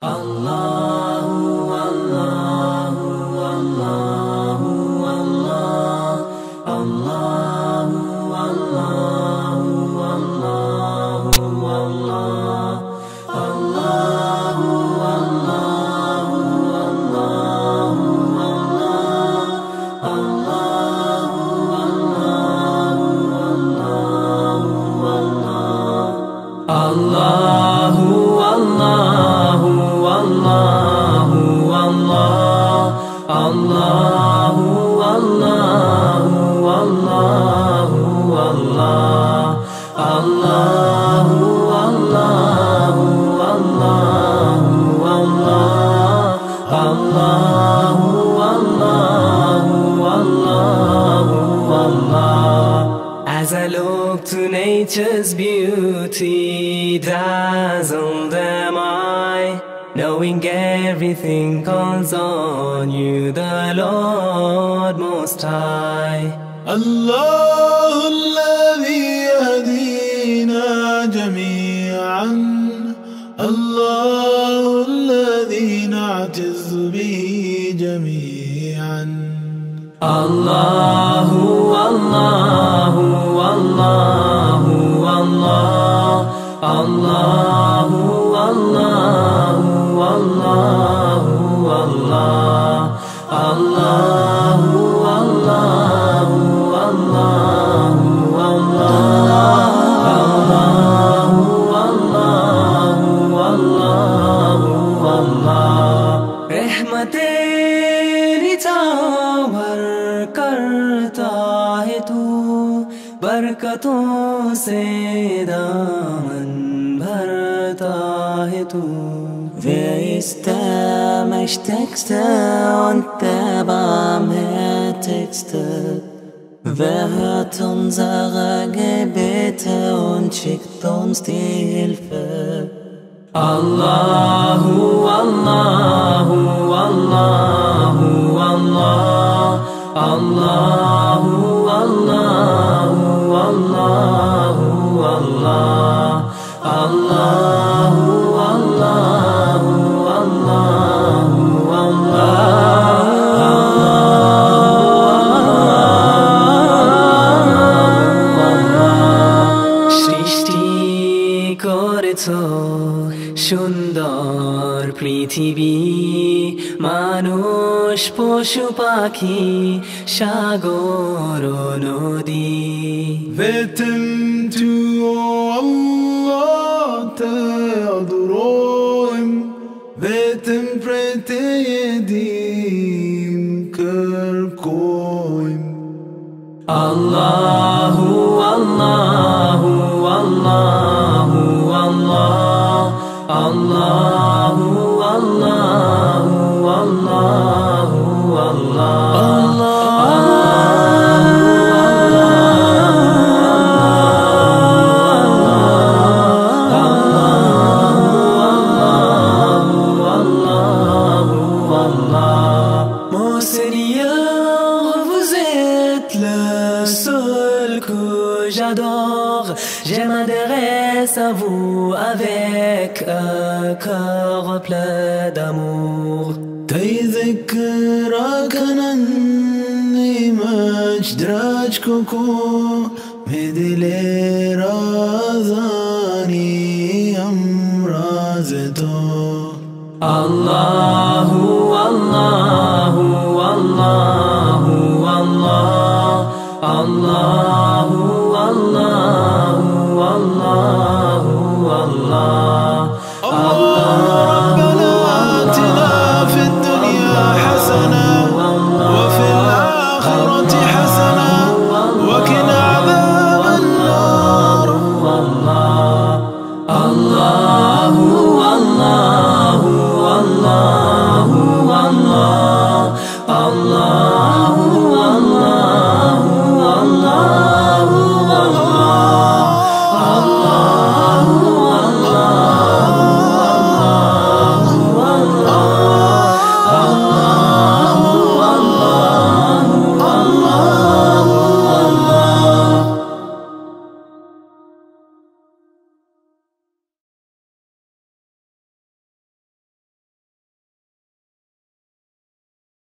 As I look to nature's beauty, dazzled am I, knowing everything calls on you, the Lord Most High. الله الذي يهدينا جميعا، الله الذي نعتز به جميعا. الله الله الله الله الله الله الله الله الله बरकतों से दामन भरता है तू. Wer ist der Mächtigste und der Barmherzigste? Wer hört unsere Gebete und schickt uns die Hilfe? Allahu, Allahu, Allahu, Allah, Allahu, Allahu, Allahu, Allah, Allahu, Allahu, Allahu, Allah. সৃষ্টি করেছো সুন্দর পৃথিবী, মানুষ পশু পাখি সাগর নদী. Beten du, Allah, te adorim. Beten prete yedim kerkoim. Allahu, Allahu, Allahu, Allah, Allahu, Allahu, Allahu, Allah. Mon Seigneur, vous êtes le seul que j'adore. Je m'adresse à vous avec un cœur plein d'amour. تذكرك أنني مجدرج كوكو مدلي رازاني أمرازتو. Allahu, Allahu, Allahu, Allah, Allahu, Allahu, Allahu, Allah, Allah.